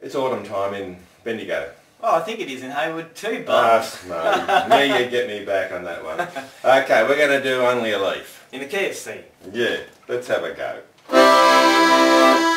It's autumn time in Bendigo. Oh, I think it is in Hayward too, but... No. Now you get me back on that one. Okay, we're going to do Only a Leaf. In the KFC. Yeah, let's have a go.